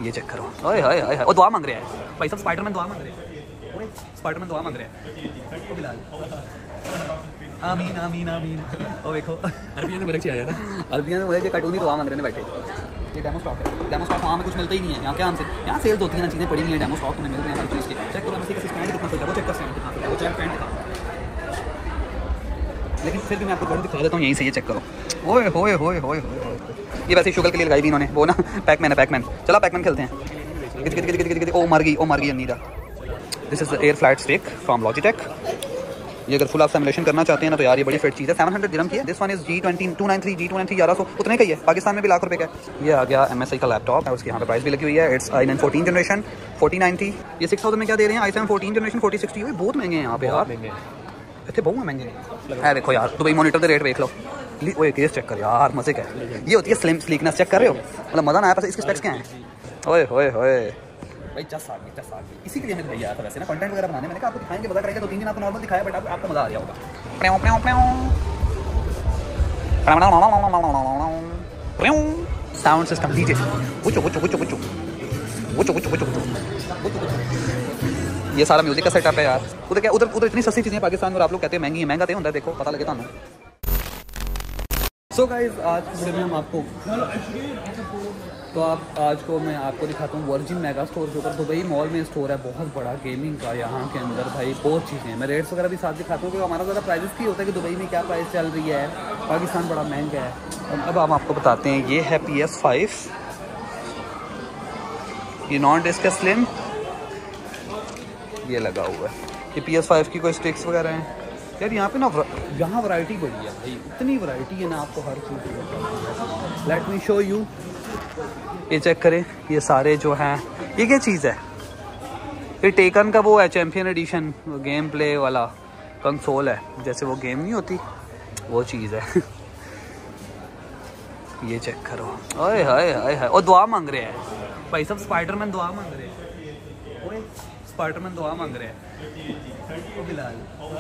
ये चेक करो, ओए हाय हाय हाय, वो दुआ मांग रहे हैं भाई साहब, स्पाइडरमैन दुआ मांग रहे हैं, ओए स्पाइडरमैन दुआ मांग रहे हैं, ओ बिलाल आमीन आमीन आमीन। ओ देखो अरबिया ने बरक आया ना, अरबिया में मुझे कार्टून ही दुआ मांग रहे हैं बैठे। ये डेमो स्टॉक है, डेमो स्टॉक वहाँ में कुछ मिलता ही नहीं है, यहाँ क्या हमसे यहाँ सेल्स होती है ना, चीज़ें पड़ी हुई हैं, डेमो स्टॉक तुम्हें मिल रहे हैं हर चीज़ के। चेक करो किसी स्टैंड कितना चलता है, वो चेक कर स्टैंड कितना चलता है, वो चेक स्टैंड दिखा, लेकिन फिर भी मैं आपको दिखा देता हूँ यहीं से, ये चेक करो, ओए होए होए होए होए। ये वैसे शुगर के लिए लगाई भी इन्होंने, वो ना पैकमैन है, पैकमैन। चला पैकमैन खेलते हैं। ओ मर गई अन्नीदा। This is air flight stick from Logitech. ये अगर फुल आप सिमुलेशन करना चाहते हैं ना तो यार ये बड़ी फिट चीज़ है। 700 दिरहम की है। This one is G20 293 G293 1100 उतने का ही है, पाकिस्तान में भी लाख रुपए का है। ये आ गया MSI का लैपटॉप है, उसकी यहाँ पे प्राइस भी लगी हुई है। It's i9 14 generation 4090। ये 6000 में क्या दे रहे हैं, i7 14 जनरेशन 4060। बहुत महंगे हैं यहाँ पे यार, इतने बहुत महंगे है। देखो यार दुबई मॉनिटर के रेट देख लो। वो केस चेक कर यार, मजे का है। ये होती है स्लिम स्लीकनेस, चेक कर रहे हो, मतलब मजा ना आया। इसके स्पेक्स क्या हैं, ओए होए होए भाई, 10 साल इसी के लिए मैंने भैया था वैसे ना, कंटेंट वगैरह बनाने। मैंने कहा आपको दिखाएंगे, पता करेंगे, 2-3 दिन आपको नॉर्मल दिखाया, बट आपको मजा आ गया होगा। साउंड सिस्टम डीजे ये सारा म्यूजिक का सेटअप है यार। उधर क्या, उधर इतनी सस्ती चीज़ें पाकिस्तान में, और आप लोग कहते हैं महंगी है, महंगा तो होता है, देखो पता लगे था। सो गाइस आज वीडियो में हम आपको आज को मैं आपको दिखाता हूँ वर्जिन मेगा स्टोर के ऊपर। दुबई मॉल में स्टोर है बहुत बड़ा गेमिंग का, यहाँ के अंदर भाई बहुत चीज़ें हैं। मैं रेट्स वगैरह भी साथ दिखाता हूँ, क्योंकि हमारा ज़्यादा प्राइसेस की होता है कि दुबई में क्या प्राइस चल रही है, पाकिस्तान बड़ा महंगा है। अब हम आपको बताते हैं, ये है PS5, ये नॉन डिस्क स्लिम, ये लगा हुआ है। ये PS5 की कोई स्टिक्स वगैरह हैं यार। यहाँ पे ना यहाँ वैरायटी बड़ी है भाई, इतनी वैरायटी है ना, आपको हर चीज़। लेट मी शो यू, ये चेक करें, ये सारे जो हैं, ये क्या चीज़ है, ये टेकन का वो है चैम्पियन एडिशन गेम प्ले वाला कंसोल है, जैसे वो गेम नहीं होती वो चीज़ है। ये चेक करो, ओए हाय हाय हाय, और दुआ मांग रहे हैं भाई साहब, स्पाइडरमैन दुआ मांग रहे हैं, ओए स्पाइडरमैन दुआ मांग रहे हैं, ओ बिलाल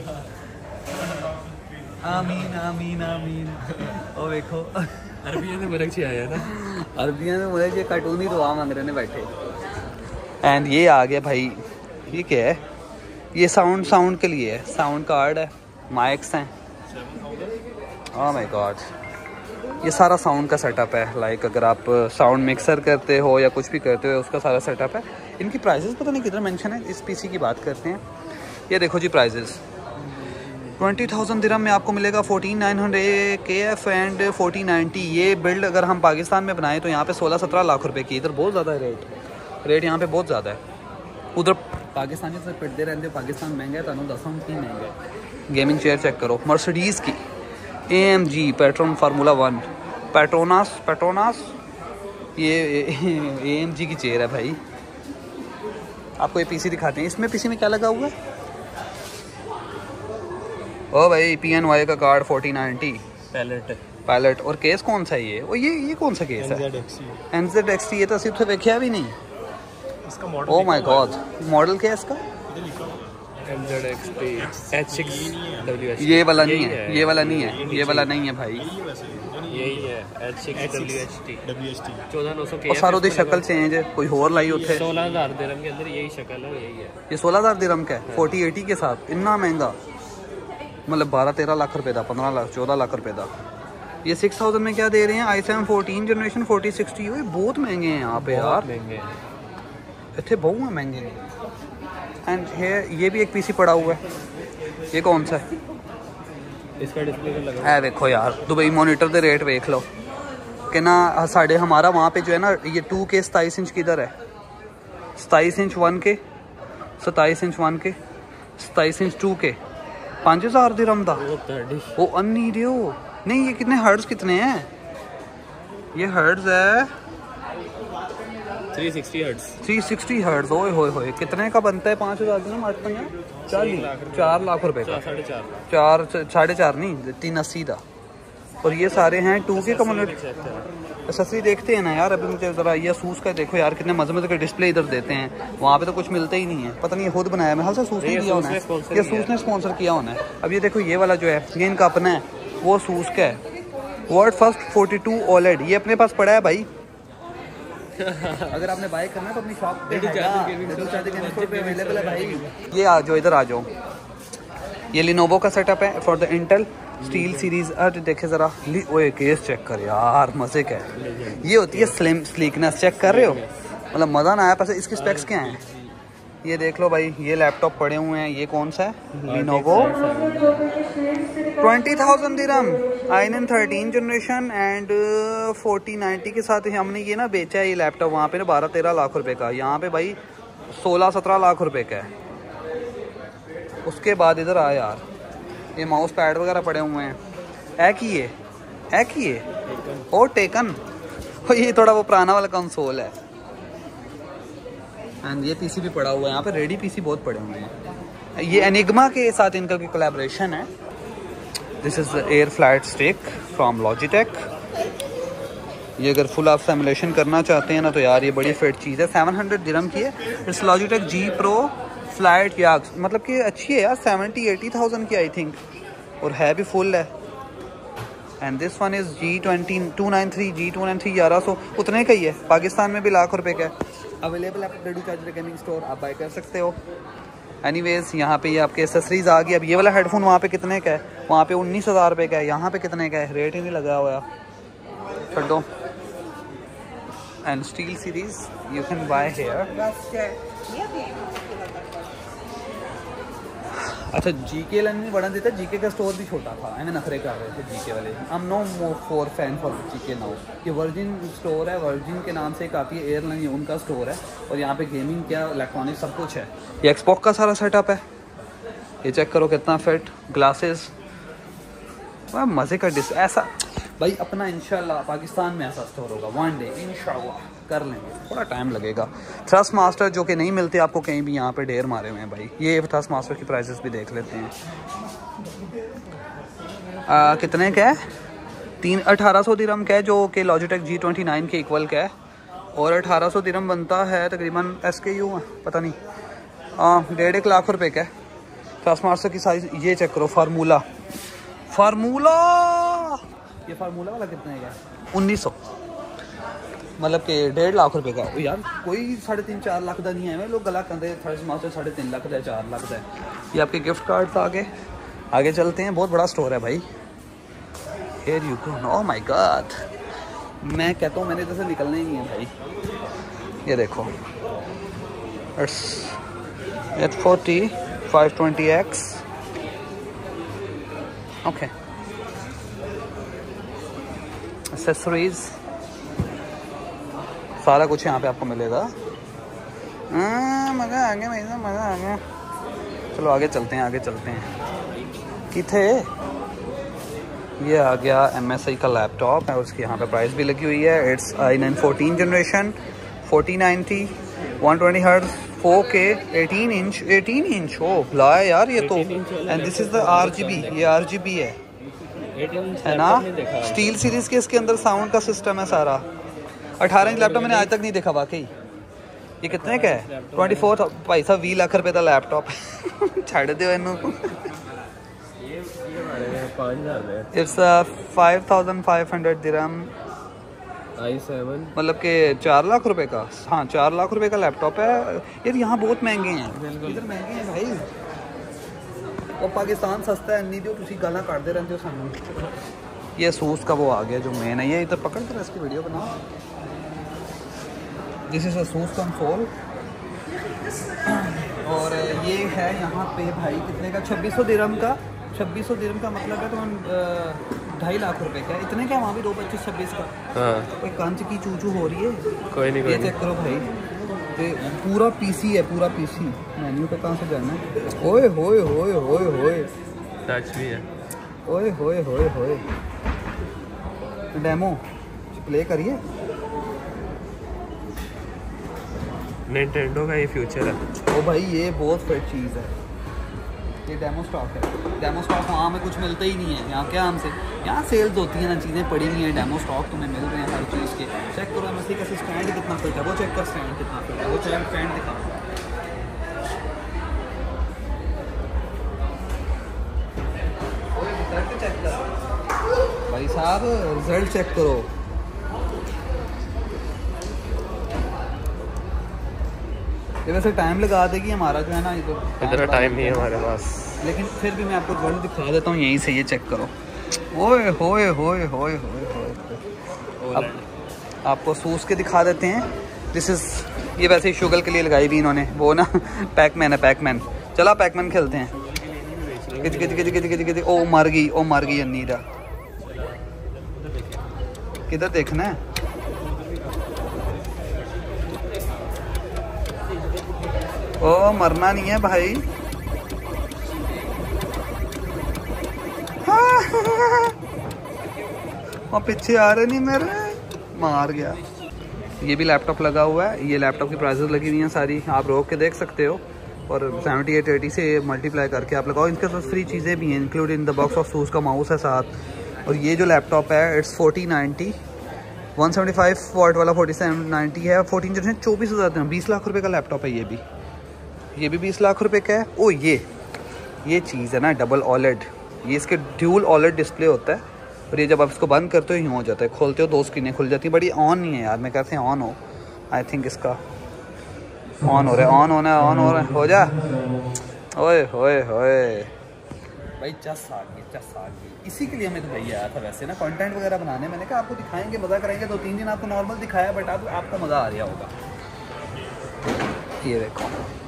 आमीन आमीन आमीन। ओ देखो अरबिया ने बरक आया ना, अरबिया में मुझे ये कार्टून ही दुआ मांग रहे ने बैठे। एंड ये आ गया भाई, ये क्या है, ये साउंड के लिए है, साउंड कार्ड है, माइक्स हैं। ओह माय गॉड, ये सारा साउंड का सेटअप है। लाइक अगर आप साउंड मिक्सर करते हो या कुछ भी करते हो, उसका सारा सेटअप है। इनकी प्राइसेस पता नहीं किधर मेंशन है, इस पीसी की बात करते हैं। ये देखो जी प्राइसेस, 20,000 दिरहम में आपको मिलेगा 14,900 KF एंड 4090। ये बिल्ड अगर हम पाकिस्तान में बनाएं तो यहाँ पे 16-17 लाख रुपए की। इधर बहुत ज़्यादा है रेट यहाँ पे बहुत ज़्यादा है। उधर पाकिस्तानी से पिटते रहते हैं, पाकिस्तान महंगा है, तो दस हम की महंगा है। गेमिंग चेयर चेक करो, मर्सिडीज़ की AMG पेट्रोन फार्मूला 1 पेट्रोनास, ये AMG की चेयर है भाई। आपको ये पीसी दिखाते हैं, इसमें पीसी में क्या लगा हुआ है, ओ भाई PNY का कार्ड 4090 पैलेट। और केस कौन सा है ये, और ये कौन सा केस है, NZXT। ये तो सिर्फ तो देखा भी नहीं इसका model. Oh my god, model क्या है इसका, NZXT H6WHT। ये वाला नहीं है, ये वाला नहीं है, ये वाला नहीं है भाई, यही है H6WHT 14900 और सारों दी शक्ल चेंज है, कोई और लाई होते है। 16,000 दिरहम के अंदर यही शक्ल है, यही है। ये 16,000 दिरहम का है 4080 के साथ, इतना महंगा, मतलब 12-13 लाख रुपए का, 15-14 लाख रुपए का। ये 6000 में क्या दे रहे हैं, i7 14 जनरेशन 4060। ये बहुत महंगे हैं यहाँ पे यार, महंगे हैं, इतने बहुत महंगे हैं। एंड ये भी एक पीसी पड़ा हुआ है, ये कौन सा है, इसका डिस्प्ले लगा है। देखो यार दुबई मॉनिटर के रेट देख लो कि ना, साढ़े हमारा वहाँ पे जो है ना, ये 2K 27 इंच किधर है, 27 inch 1K, 27 inch 1K, 27 inch 2K, 5,000 दिरहम था वो अन्नी दियो। नहीं ये कितने हर्ट्ज कितने हैं, ये हर्ट्ज है 360 हर्ट्ज। ओए होए होए, कितने का बनता है 5,000 दिरहम, 4 लाख रुपए का, 4.5 नहीं 380 था। और ये सारे हैं 2K का मॉनिटर। एक्सेसरी देखते हैं ना यार, अभी मुझे ज़रा ये सूस का देखो यार, कितने मजे के डिस्प्ले इधर देते हैं, वहाँ पे तो कुछ मिलता ही नहीं है। पता नहीं खुद बनाया, मैं हाल सूस नहीं दिया होना है, ये सूस ने स्पॉन्सर किया होना है। अब ये देखो ये वाला जो है, ये इनका अपना है, वो सूस का है, वर्ल्ड फर्स्ट 42 OLED। ये अपने पास पड़ा है भाई, अगर आपने बाय करना है तो अपनी शॉप पे अवेलेबल है भाई। ये आ जाओ, इधर आ जाओ। ये लिनोवो का सेटअप है for the Intel SteelSeries. अरे देखे ज़रा, ओए केस चेक कर यार, मज़े का है। ये होती है स्लिम स्लीकनेस, चेक कर रहे हो, मतलब मज़ा ना आया। पैसे इसके स्पेक्स क्या हैं ये देख लो भाई। ये लैपटॉप पड़े हुए हैं, ये कौन सा है? Lenovo 20,000 dirham, i9 13 generation and 4090 के साथ हमने ये ना बेचा है। ये लैपटॉप वहाँ पे ना 12-13 लाख रुपए का, यहाँ पे भाई 16-17 लाख रुपए का है। उसके बाद इधर आ यार, ये माउस पैड वगैरह पड़े हुए हैं। है कि ये और टेकन, ये थोड़ा वो पुराना वाला कंसोल है। एंड ये पीसी भी पड़ा हुआ है यहाँ पे, रेडी पीसी बहुत पड़े हुए हैं। ये एनिग्मा के साथ इनका की कोलैबोरेशन है। This is air flat stick from Logitech. ये अगर फुल आप सिमुलेशन करना चाहते हैं ना तो यार ये बड़ी फिट चीज़ है। 700 दिरहम की है। It's Logitech G Pro flat याक्स, मतलब कि अच्छी है यार, 70-80,000 की आई थिंक, और है भी फुल है। And this one is G293 1100, उतने का ही है। पाकिस्तान में भी लाख रुपए का है। अवेलेबल है डेडू चार्जर गेमिंग स्टोर, आप बाय कर सकते हो। एनीवेज यहाँ पे ये आपके एसेसरीज आ गई। अब ये वाला हेडफोन वहाँ पे कितने का है? वहाँ पे 19,000 रुपये का है, यहाँ पे कितने का है? रेट ही नहीं लगा हुआ, छोड़ो। And SteelSeries you can buy here. अच्छा, जीके लाइन में बड़ा देता है। जीके का स्टोर भी छोटा था, हमें नखरे कर रहे थे जीके वाले। I am no more for fan for GK now. ये वर्जिन स्टोर है, वर्जिन के नाम से एक आती है एयरलाइन, उनका स्टोर है। और यहाँ पे गेमिंग क्या, इलेक्ट्रॉनिक सब कुछ है। ये एक्सबॉक्स का सारा सेटअप है। ये चेक करो कितना फिट, ग्लासेस, मज़े का डिस। ऐसा भाई अपना इंशाल्लाह पाकिस्तान में ऐसा स्टोर होगा वन डे, इंशाल्लाह कर लेंगे, थोड़ा टाइम लगेगा। थ्रस्ट मास्टर जो कि नहीं मिलते आपको कहीं भी, यहाँ पे ढेर मारे हुए हैं भाई। ये थ्रस्ट मास्टर की प्राइसेस भी देख लेते हैं। कितने का है? 1800 दिरहम का है, जो कि लॉजिटेक G29 के इक्वल का है। और 1800 दिरहम बनता है तकरीबन SKU, पता नहीं, 1.5 लाख रुपए का है। थ्रस्ट मास्टर की साइज ये चेक करो, फार्मूला ये फार्मूला वाला कितने का है? 1900, मतलब कि 1.5 लाख रुपए का। यार कोई 3.5-4 लाख का नहीं है। लोग गला कहते हैं थर्ड मास्टर 3.5 लाख का है, 4 लाख का है। ये आपके गिफ्ट कार्ड आगे चलते हैं। बहुत बड़ा स्टोर है भाई। Here you go. Oh my god, मैं कहता हूँ मैंने इधर से निकलना ही नहीं है भाई। ये देखो, इट्स 840 520X। ओके, एक्सेसरीज सारा कुछ यहाँ पे आपको मिलेगा। मज़ा आ गया भाई, मज़ा आ गया। चलो आगे चलते हैं। किथे ये आ गया MSI का लैपटॉप है, उसकी यहाँ पे प्राइस भी लगी हुई है। It's i9 14 generation 4090 120 hertz 4K 18 इंच। ओह ला यार ये तो। And this is the RGB, ये RGB है ना। स्टील सीरीज के इसके अंदर साउंड का सिस्टम है सारा। 18 इंच लैपटॉप मैंने आज तक नहीं देखा वाकई। ये कितने का है? 24 भाई साहब, 20 लाख रुपए का लैपटॉप छड़ दो इनू। इट्स 5500 दिरहम, i7, मतलब कि 4 लाख रुपए का। हाँ 4 लाख रुपए का लैपटॉप है यार। यहाँ बहुत महंगे हैं, इधर महंगे हैं भाई। और पाकिस्तान सस्ता है, नहीं दो तुम गाला काटते रहते हो सानू। ये Asus का वो आ गया जो मेन है। ये इधर पकड़ कर इसकी वीडियो बनाओ। This is Asus console. और ये है यहाँ पे भाई कितने का? 2600 दिरहम का। 2600 दिरहम का मतलब है तो 2.5 लाख रुपए का। इतने का वहाँ भी 225-26 का। हाँ कोई कांच की चूचू हो रही है। कोई नहीं, ये चेक करो भाई, पूरा पीसी है, पूरा पीसी। मेन्यू पे कहाँ से जाना है? ओए होए होए होए होए, टच भी है। ओए होए होए होए। डेमो प्ले करिए। निंटेंडो का ये फ्यूचर है। ओ भाई ये बहुत फिट चीज़ है। ये डेमो स्टॉक है। डेमो स्टॉक वहाँ में कुछ मिलता ही नहीं है। यहाँ क्या हमसे यहाँ सेल्स होती हैं ना, चीज़ें पड़ी हुई हैं। डेमो स्टॉक तुम्हें मिल रहे हैं हर चीज़ के। चेक करो MSI का स्टैंड कितना फिट है, वो चेक कर। स्टैंड कितना फिट है, वो चेक स्टैंड दिखा भाई साहब, रिजल्ट चेक करो। ये वैसे टाइम लगा देगी हमारा जो है ना, ये तो इतना टाइम नहीं है हमारे पास। लेकिन फिर भी मैं आपको वर्ल्ड दिखा देता हूँ यहीं से, ये चेक करो। ओए होए होए होए होए होए। अब आपको सूस के दिखा देते हैं। दिस इज़, ये वैसे ही शुगर के लिए लगाई भी इन्होंने, वो ना पैकमैन है, पैकमैन। चला पैकमैन खेलते हैं। ओ मर गई अनीरा। किधर देखना है? ओ मरना नहीं है भाई। वो पीछे आ रहे नहीं मेरे, मार गया। ये भी लैपटॉप लगा हुआ है। ये लैपटॉप की प्राइसेस लगी हुई हैं सारी, आप रोक के देख सकते हो। और 7880 से मल्टीप्लाई करके आप लगाओ। इनके साथ फ्री चीज़ें भी हैं, include in the box of Asus का माउस है साथ। और ये जो लैपटॉप है इट्स 4090, 175 वाट वाला 4790 है। 14 जनरेशन 24,000 दिन, 20 लाख रुपए का लैपटॉप है। ये भी 20 लाख रुपए का है। ओ ये चीज़ है ना डबल OLED, ये इसके ड्यूल OLED डिस्प्ले होता है। और ये जब आप इसको बंद करते हो यूँ हो जाता है, खोलते हो 2 स्क्रीनें खुल जाती हैं। बड़ी ऑन नहीं है यार, मैं कहते हैं ऑन हो। आई थिंक इसका ऑन हो रहा है, ऑन हो रहा है, हो जा। ओए होए होए भाई, चस आ गई। इसी के लिए हमें तो भैया आया था वैसे ना, कंटेंट वगैरह बनाने। मैंने कहा आपको दिखाएंगे, मज़ा करेंगे। 2-3 दिन आपको नॉर्मल दिखाया, बट अब आपको मज़ा आ रहा होगा। ये देखो,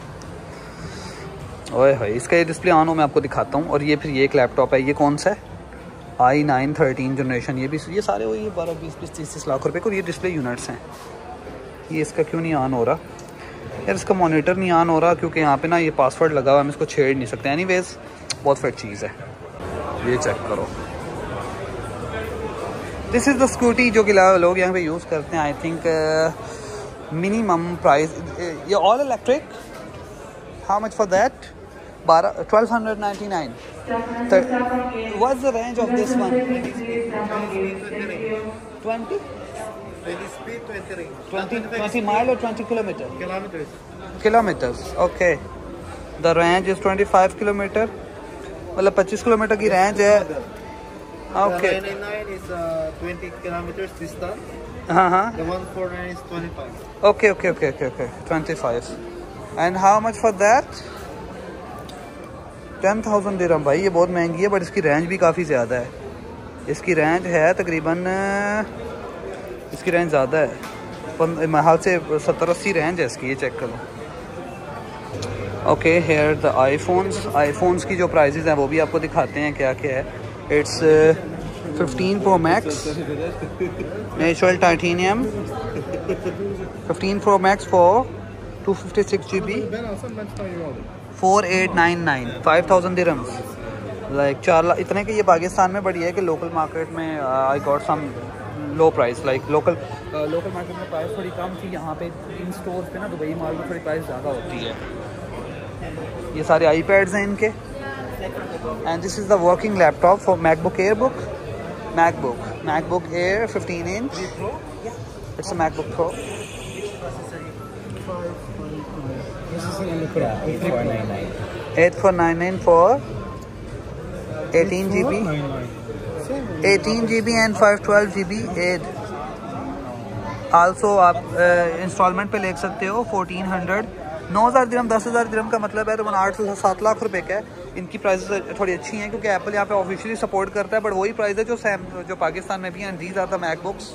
ओए होए, इसका ये डिस्प्ले ऑन हो, मैं आपको दिखाता हूँ। और ये फिर ये एक लैपटॉप है, ये कौन सा है? i9 13 generation. ये सारे वही 12, 20, 30 लाख रुपए को। ये डिस्प्ले यूनिट्स हैं। ये इसका क्यों नहीं ऑन हो रहा यार? इसका मॉनिटर नहीं ऑन हो रहा क्योंकि यहाँ पे ना ये पासवर्ड लगा हुआ है, हम इसको छेड़ नहीं सकते। एनीवेज बहुत फिट चीज़ है। ये चेक करो, दिस इज़ द स्कूटी जो कि लोग यहाँ पे यूज़ करते हैं। आई थिंक मिनिमम प्राइस, ये all electric. How much for that? 1299। What's the range of this one? 20? 20 mile or 20 kilometer? Kilometers. Okay. The range is 25 kilometer. मतलब 25 किलोमीटर की रेंज है। Okay. The 999 is 20 kilometers distance. हाँ। The 149 is 25. Okay. 25. And how much for that? 10,000 दिरहम। भाई ये बहुत महंगी है, but इसकी रेंज भी काफ़ी ज़्यादा है। इसकी रेंज है तकरीबन, इसकी रेंज ज़्यादा है, हाल से 70-80 रेंज है इसकी। ये चेक करो। ओके, हेयर द आईफोन्स की जो प्राइसेस हैं वो भी आपको दिखाते हैं क्या क्या है। It's 15 Pro Max natural titanium, 15 Pro Max for 256 GB, 4899, 5,000 dirhams, like 4 lakh इतने के। ये पाकिस्तान में बढ़िया है कि लोकल मार्केट में I got some low price, like local market में प्राइस थोड़ी कम थी। यहाँ पे इन स्टोर पे ना दुबई माल में थोड़ी प्राइस ज़्यादा होती है। ये सारे आईपैड्स हैं इनके। And this is the working laptop for MacBook Air 15 inch. It's a MacBook Pro. 8499 for 18 GB and 512 GB aid. Also आप इंस्टॉलमेंट पे ले सकते हो 1400। 9,000 दिरहम, 10,000 दिरहम का मतलब है तो 8 से 7 लाख रुपए का है। इनकी प्राइसेस थोड़ी अच्छी हैं क्योंकि एप्पल यहाँ पे ऑफिशियली सपोर्ट करता है, बट वही प्राइस है जो पाकिस्तान में भी हैं। These are the MacBooks.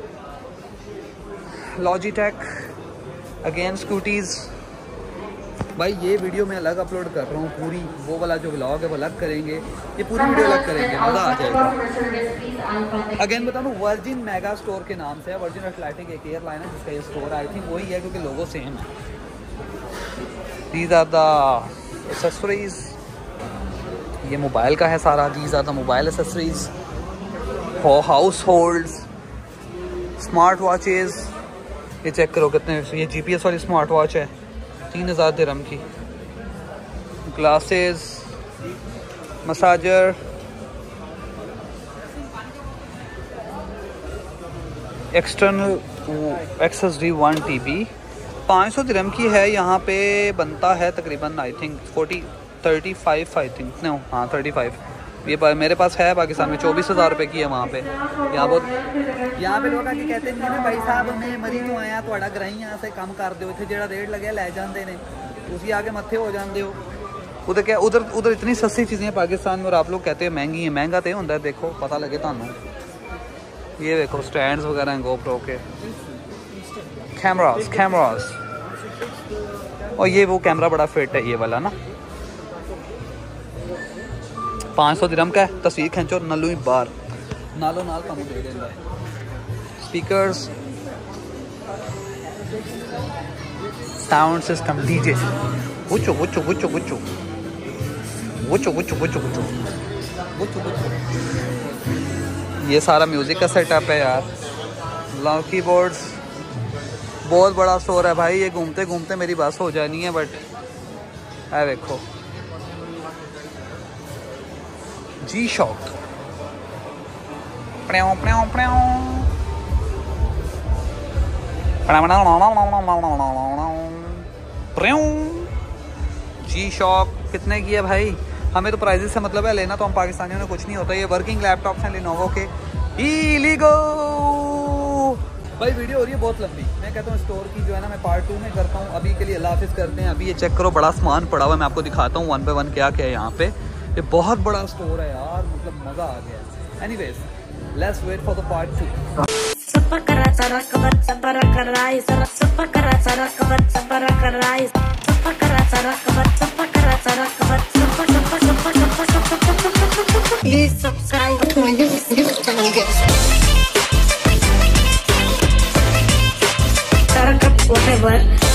Logitech again scooties. भाई ये वीडियो मैं अलग अपलोड कर रहा हूँ पूरी, वो वाला जो व्लॉग है वो अलग करेंगे, ये पूरी वीडियो अलग करेंगे, मज़ा आ जाएगा। अगेन बता दूँ, वर्जिन मेगा स्टोर के नाम से है। वर्जिन एटलांटिक एक एयरलाइन है जिसका ये स्टोर आई थिंक वही है क्योंकि लोगो सेम है। These are the accessories. ये मोबाइल का है सारा। These are the mobile accessories for households. Smart watches, ये चेक करो कितने। ये GPS वाली स्मार्ट वॉच है 3,000 दिरहम की। Glasses, massager, external SSD 1 TB 500 dirham की है। यहाँ पे बनता है तकरीबन I think 35 I think, no हाँ 35। ये मेरे पास है पाकिस्तान में 24,000 रुपये की है वहाँ पे। यहाँ पे लोग आके कहते नहीं है भाई साहब मैं मरी क्यों आया थोड़ा ग्राही यहाँ से कम कर दो, इतने जो रेट लगे लै जाते हैं, उसी आगे मत्थे हो जाते हो। उधर क्या उधर इतनी सस्ती चीज़ें हैं पाकिस्तान में और आप लोग कहते हैं महंगी है। महंगा तो होता है, देखो पता लगे थानू। ये देखो स्टैंड्स वगैरह हैं GoPro के, कैमरास। और ये वो कैमरा बड़ा फिट है ये वाला ना, 500 दिरहम का है। तस्वीर खींचो नलू ही बार नालों नाल तुम दे देता है। स्पीकर्स, साउंड सिस्टम, डीजे, बुचो बुचो बुचो बुचो बुचो बुचो बुचो बुचो बुचो बुचो। ये सारा म्यूजिक का सेटअप है यार। लॉ कीबोर्ड्स, बहुत बड़ा स्टोर है भाई। ये घूमते घूमते मेरी बस हो जानी है, बट है देखो जी शॉक। जी शॉक कितने की है भाई? हमें तो प्राइजेस से मतलब है, लेना तो हम पाकिस्तानियों ने कुछ नहीं होता। ये वर्किंग लैपटॉप्स हैं लिनोवो के। इलीगो भाई वीडियो हो रही है बहुत लंबी। मैं कहता हूँ स्टोर की जो है ना मैं पार्ट 2 में करता हूँ। अभी के लिए अल्लाह हाफिज़ करते हैं। अभी ये चेक करो, बड़ा सामान पड़ा हुआ है। मैं आपको दिखाता हूँ 1 by 1 क्या क्या है यहाँ पे। ये बहुत बड़ा स्टोर है यार, मतलब मज़ा आ गया। Anyways let's wait for the part 2। Please subscribe to my YouTube channel, guys. Whatever.